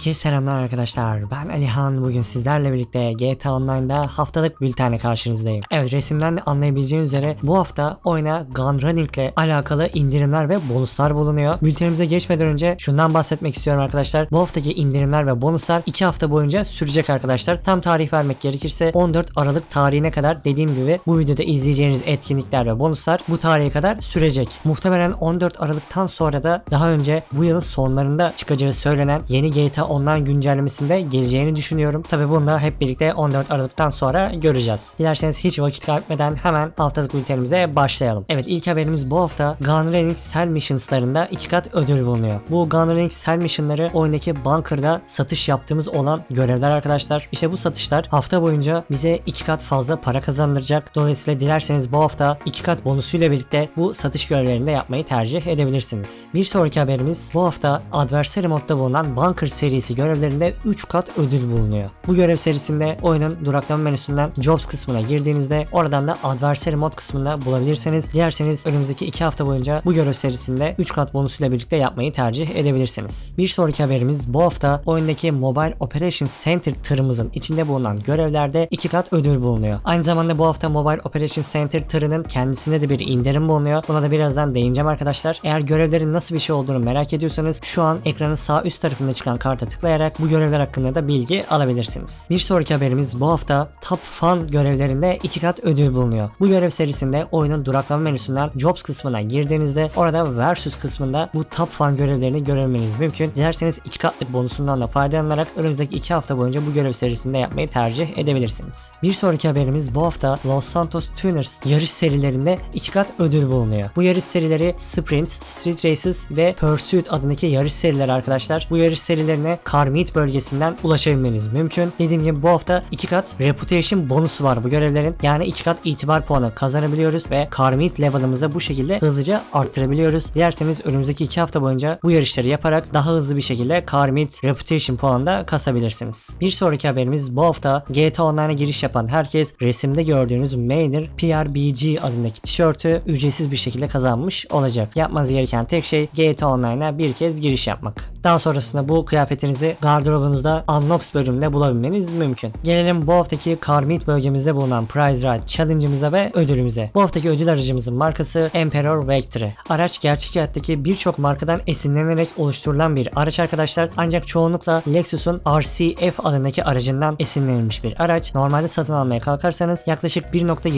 Herkese selamlar arkadaşlar. Ben Alihan. Bugün sizlerle birlikte GTA Online'da haftalık bültenle karşınızdayım. Evet, resimden de anlayabileceğiniz üzere bu hafta oyuna Gun Running ile alakalı indirimler ve bonuslar bulunuyor. Bültenimize geçmeden önce şundan bahsetmek istiyorum arkadaşlar. Bu haftaki indirimler ve bonuslar 2 hafta boyunca sürecek arkadaşlar. Tam tarih vermek gerekirse 14 Aralık tarihine kadar, dediğim gibi bu videoda izleyeceğiniz etkinlikler ve bonuslar bu tarihe kadar sürecek. Muhtemelen 14 Aralık'tan sonra da daha önce bu yılın sonlarında çıkacağı söylenen yeni GTA Online güncellemesinde geleceğini düşünüyorum. Tabi bunu da hep birlikte 14 Aralık'tan sonra göreceğiz. Dilerseniz hiç vakit kaybetmeden hemen haftalık bültenimize başlayalım. Evet, ilk haberimiz bu hafta Gun Running Sell Missions'larında 2 kat ödül bulunuyor. Bu Gun Running Sell Mission'ları oyundaki bunker'da satış yaptığımız olan görevler arkadaşlar. İşte bu satışlar hafta boyunca bize 2 kat fazla para kazandıracak. Dolayısıyla dilerseniz bu hafta 2 kat bonusuyla birlikte bu satış görevlerini de yapmayı tercih edebilirsiniz. Bir sonraki haberimiz bu hafta Adversary modda bulunan Bunker serisi görevlerinde 3 kat ödül bulunuyor. Bu görev serisinde oyunun duraklama menüsünden Jobs kısmına girdiğinizde oradan da Adversary mod kısmında bulabilirsiniz. Dilerseniz önümüzdeki 2 hafta boyunca bu görev serisinde 3 kat bonusuyla birlikte yapmayı tercih edebilirsiniz. Bir sonraki haberimiz bu hafta oyundaki Mobile Operations Center tırımızın içinde bulunan görevlerde 2 kat ödül bulunuyor. Aynı zamanda bu hafta Mobile Operations Center tırının kendisinde de bir indirim bulunuyor. Buna da birazdan değineceğim arkadaşlar. Eğer görevlerin nasıl bir şey olduğunu merak ediyorsanız şu an ekranın sağ üst tarafında çıkan karta tıklayarak bu görevler hakkında da bilgi alabilirsiniz. Bir sonraki haberimiz bu hafta Top Fun görevlerinde 2 kat ödül bulunuyor. Bu görev serisinde oyunun duraklama menüsünden Jobs kısmına girdiğinizde orada Versus kısmında bu Top Fun görevlerini görebilmeniz mümkün. Dilerseniz 2 katlık bonusundan da faydalanarak önümüzdeki 2 hafta boyunca bu görev serisinde yapmayı tercih edebilirsiniz. Bir sonraki haberimiz bu hafta Los Santos Tuners yarış serilerinde 2 kat ödül bulunuyor. Bu yarış serileri Sprint, Street Races ve Pursuit adındaki yarış serileri arkadaşlar. Bu yarış serilerine Carmit bölgesinden ulaşabilmeniz mümkün. Dediğim gibi bu hafta 2 kat Reputation bonusu var bu görevlerin. Yani 2 kat itibar puanı kazanabiliyoruz ve Carmit level'ımızı bu şekilde hızlıca arttırabiliyoruz. Dilerseniz önümüzdeki 2 hafta boyunca bu yarışları yaparak daha hızlı bir şekilde Carmit Reputation puanı da kasabilirsiniz. Bir sonraki haberimiz bu hafta GTA Online'a giriş yapan herkes resimde gördüğünüz Maynard PRBG adındaki tişörtü ücretsiz bir şekilde kazanmış olacak. Yapmanız gereken tek şey GTA Online'a bir kez giriş yapmak. Daha sonrasında bu kıyafetinizi gardırobunuzda Unlocks bölümünde bulabilmeniz mümkün. Gelelim bu haftaki Carmit bölgemizde bulunan Prize Ride Challenge'ımıza ve ödülümüze. Bu haftaki ödül aracımızın markası Emperor Victory. Araç gerçek hayattaki birçok markadan esinlenerek oluşturulan bir araç arkadaşlar. Ancak çoğunlukla Lexus'un RCF adındaki aracından esinlenilmiş bir araç. Normalde satın almaya kalkarsanız yaklaşık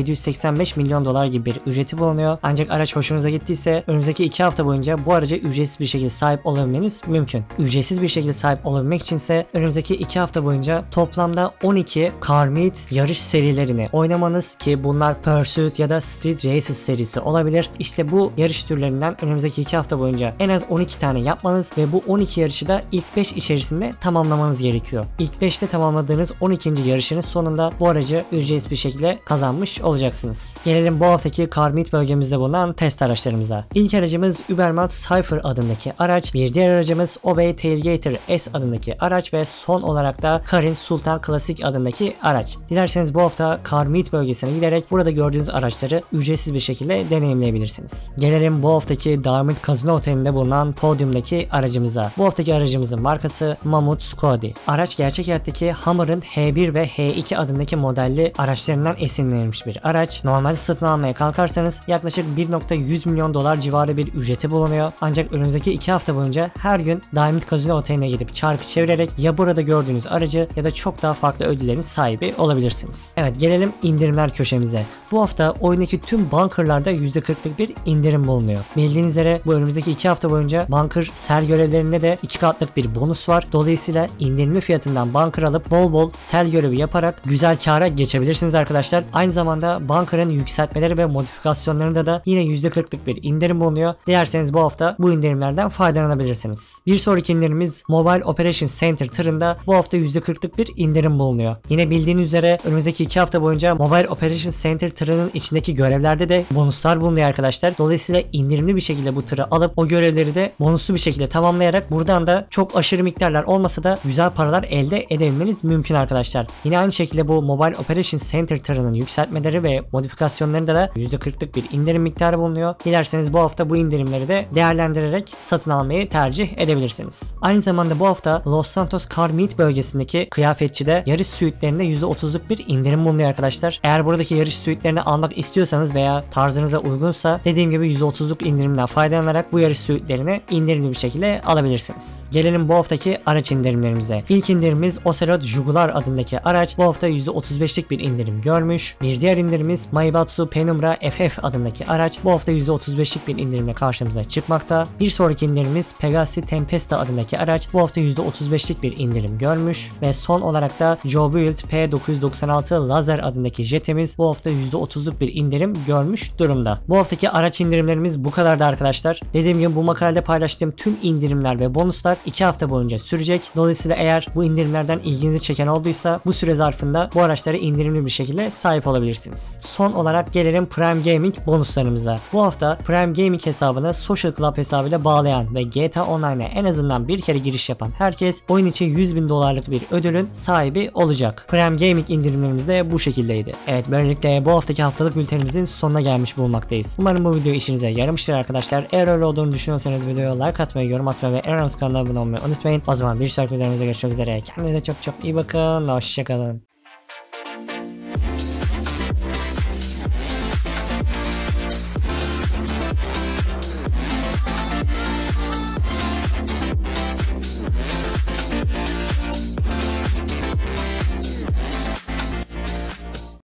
1.785 milyon dolar gibi bir ücreti bulunuyor. Ancak araç hoşunuza gittiyse önümüzdeki 2 hafta boyunca bu araca ücretsiz bir şekilde sahip olabilmeniz mümkün. Ücretsiz bir şekilde sahip olabilmek içinse önümüzdeki 2 hafta boyunca toplamda 12 Carmit yarış serilerini oynamanız, ki bunlar Pursuit ya da Street Races serisi olabilir. İşte bu yarış türlerinden önümüzdeki 2 hafta boyunca en az 12 tane yapmanız ve bu 12 yarışı da ilk 5 içerisinde tamamlamanız gerekiyor. İlk 5'te tamamladığınız 12. yarışınız sonunda bu aracı ücretsiz bir şekilde kazanmış olacaksınız. Gelelim bu haftaki Carmit bölgemizde bulunan test araçlarımıza. İlk aracımız Ubermatt Cypher adındaki araç, bir diğer aracımız Obey Tailgater S adındaki araç ve son olarak da Karin Sultan Classic adındaki araç. Dilerseniz bu hafta Carmit bölgesine giderek burada gördüğünüz araçları ücretsiz bir şekilde deneyimleyebilirsiniz. Gelelim bu haftaki Diamond Casino Oteli'nde bulunan podyumdaki aracımıza. Bu haftaki aracımızın markası Mammoth Scody. Araç gerçek hayattaki Hummer'ın H1 ve H2 adındaki modelli araçlarından esinlenilmiş bir araç. Normalde satın almaya kalkarsanız yaklaşık 1.100 milyon dolar civarı bir ücreti bulunuyor. Ancak önümüzdeki 2 hafta boyunca her gün Diamond Casino Oteli'ne gidip çarkı çevirerek ya burada gördüğünüz aracı ya da çok daha farklı ödüllerin sahibi olabilirsiniz. Evet, gelelim indirimler köşemize. Bu hafta oyundaki tüm bunkerlarda %40'lık bir indirim bulunuyor. Bildiğiniz üzere bu önümüzdeki 2 hafta boyunca bunker sell görevlerinde de 2 katlık bir bonus var. Dolayısıyla indirimli fiyatından bunker alıp bol bol sell görevi yaparak güzel kâra geçebilirsiniz arkadaşlar. Aynı zamanda bunker'ın yükseltmeleri ve modifikasyonlarında da yine %40'lık bir indirim bulunuyor. Dilerseniz bu hafta bu indirimlerden faydalanabilirsiniz. Bir sonraki indirimimiz Mobile Operations Center tırında bu hafta %40'lık bir indirim bulunuyor. Yine bildiğiniz üzere önümüzdeki 2 hafta boyunca Mobile Operations Center tırının içindeki görevlerde de bonuslar bulunuyor arkadaşlar. Dolayısıyla indirimli bir şekilde bu tırı alıp o görevleri de bonuslu bir şekilde tamamlayarak buradan da çok aşırı miktarlar olmasa da güzel paralar elde edebilmeniz mümkün arkadaşlar. Yine aynı şekilde bu Mobile Operations Center tırının yükseltmeleri ve modifikasyonlarında da %40'lık bir indirim miktarı bulunuyor. Dilerseniz bu hafta bu indirimleri de değerlendirerek satın almayı tercih edebilirsiniz. Aynı zamanda bu hafta hafta Los Santos Car Meet bölgesindeki kıyafetçide yarış suitlerinde %30'luk bir indirim bulunuyor arkadaşlar. Eğer buradaki yarış suitlerini almak istiyorsanız veya tarzınıza uygunsa dediğim gibi %30'luk indirimden faydalanarak bu yarış suitlerini indirimli bir şekilde alabilirsiniz. Gelelim bu haftaki araç indirimlerimize. İlk indirimimiz Ocelot Jugular adındaki araç bu hafta %35'lik bir indirim görmüş. Bir diğer indirimimiz Maibatsu Penumbra FF adındaki araç bu hafta %35'lik bir indirimle karşımıza çıkmakta. Bir sonraki indirimimiz Pegasi Tempesta adındaki araç bu hafta %35'lik bir indirim görmüş. Ve son olarak da Joe Build P996 Lazer adındaki jetimiz bu hafta %30'luk bir indirim görmüş durumda. Bu haftaki araç indirimlerimiz bu kadardı arkadaşlar. Dediğim gibi bu makalede paylaştığım tüm indirimler ve bonuslar 2 hafta boyunca sürecek. Dolayısıyla eğer bu indirimlerden ilginizi çeken olduysa bu süre zarfında bu araçlara indirimli bir şekilde sahip olabilirsiniz. Son olarak gelelim Prime Gaming bonuslarımıza. Bu hafta Prime Gaming hesabını Social Club hesabıyla bağlayan ve GTA Online'a en azından bir kere giriş yapan herkes oyun için $100.000 bir ödülün sahibi olacak. Prime Gaming indirimlerimiz de bu şekildeydi. Evet, böylelikle bu haftaki haftalık bültenimizin sonuna gelmiş bulunmaktayız. Umarım bu video işinize yaramıştır arkadaşlar. Eğer öyle olduğunu düşünüyorsanız videoya like atmayı, yorum atmayı ve Erams kanalına abone olmayı unutmayın. O zaman bir sonraki videomuzda görüşmek üzere. Kendinize çok çok iyi bakın. Hoşçakalın.